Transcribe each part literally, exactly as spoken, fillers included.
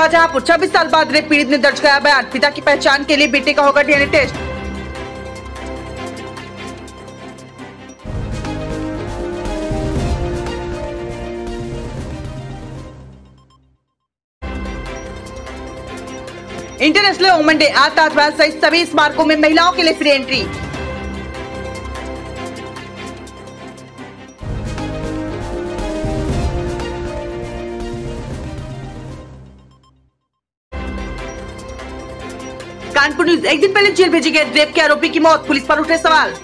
शाहजहांपुर छब्बीस साल बाद रेप पीड़ित ने दर्ज कराया बयान। पिता की पहचान के लिए बेटे का होगा DNA test. International women day आज ताजमहल सहित सभी स्मारकों में महिलाओं के लिए फ्री एंट्री। कानपुर न्यूज एक दिन पहले जेल भेजे गए रेप के आरोपी की मौत, पुलिस पर उठे सवाल।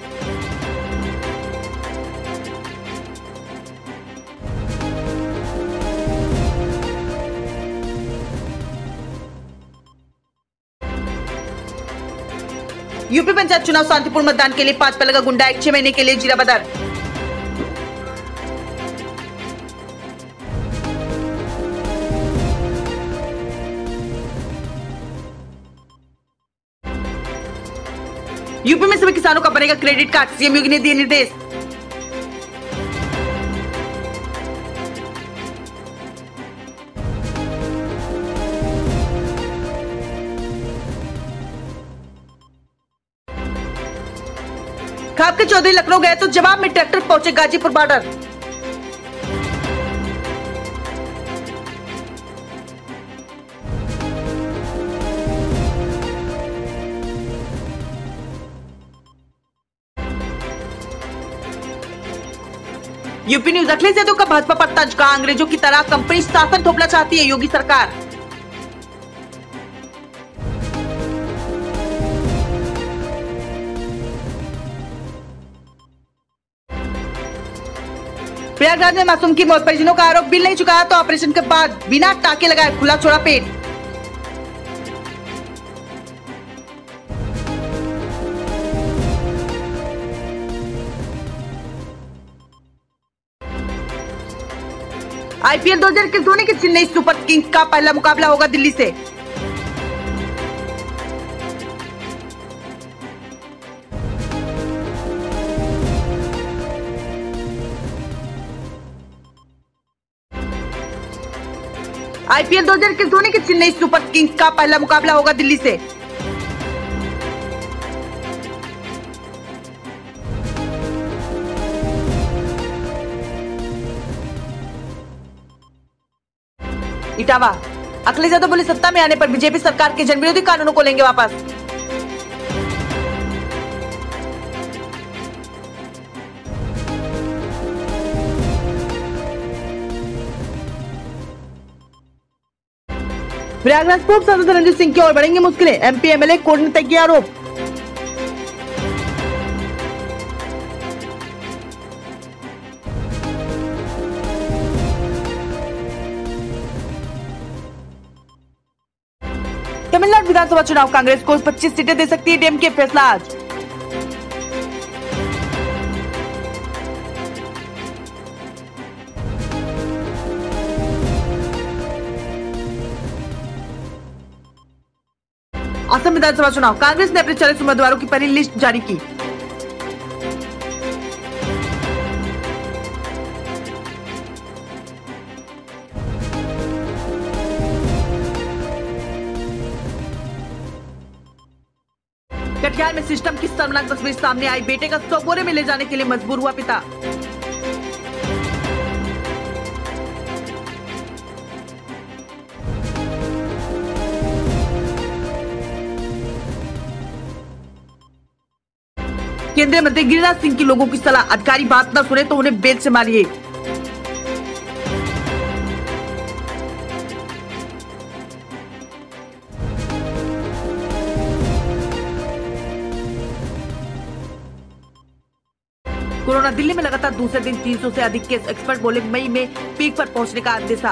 यूपी पंचायत चुनाव शांतिपूर्ण मतदान के लिए पांच पल का गुंडा एक छह महीने के लिए जीरा बदर। यूपी में सभी किसानों का बनेगा क्रेडिट कार्ड, सीएम योगी ने दिए निर्देश। खाप के चौधरी लखनऊ गए तो जवाब में ट्रैक्टर पहुंचे Ghazipur border. UP news Akhilesh Yadav का भाजपा पर तंज, कहा अंग्रेजों की तरह कंपनी शासन थोपना चाहती है योगी सरकार। प्रयागराज में मासूम की मौत, परिजनों का आरोप बिल नहीं चुकाया तो ऑपरेशन के बाद बिना टाके लगाए खुला छोड़ा पेट। आईपीएल दो हज़ार इक्कीस धोनी के चेन्नई सुपर किंग्स का पहला मुकाबला होगा दिल्ली से। आईपीएल दो हज़ार इक्कीस धोनी के चेन्नई सुपर किंग्स का पहला मुकाबला होगा दिल्ली से। इटावा अखिलेश यादव बोले सत्ता में आने पर बीजेपी सरकार के जनविरोधी कानूनों को लेंगे वापस। प्रयागराज पूर्व सांसद रणजीत सिंह की ओर बढ़ेंगी मुश्किलें, एमपी एमएलए कोर्ट ने तय किया आरोप। तमिलनाडु विधानसभा चुनाव, कांग्रेस को पच्चीस सीटें दे सकती है डीएमके, फैसला आज। असम विधानसभा चुनाव, कांग्रेस ने अपने चालीस उम्मीदवारों की पहली लिस्ट जारी की। कटिहार में सिस्टम की शर्मनाक तस्वीर सामने आई, बेटे का सौ बोरे में ले जाने के लिए मजबूर हुआ पिता। केंद्रीय मंत्री गिरिराज सिंह की लोगों की सलाह, अधिकारी बात न सुने तो उन्हें बेल से मारिए। कोरोना दिल्ली में लगातार दूसरे दिन तीन सौ से अधिक केस, एक्सपर्ट बोले मई में पीक पर पहुंचने का अंदेशा।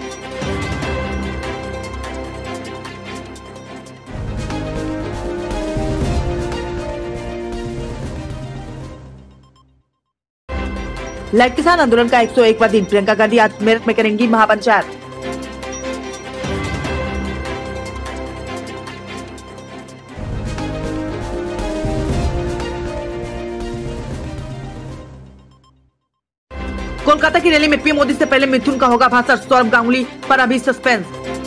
लाइट किसान आंदोलन का एक सौ एकवां दिन, प्रियंका गांधी आज मेरठ में करेंगी महापंचायत। कोलकाता की रैली में पीएम मोदी से पहले मिथुन का होगा भाषण, सौरभ गांगुली पर अभी सस्पेंस।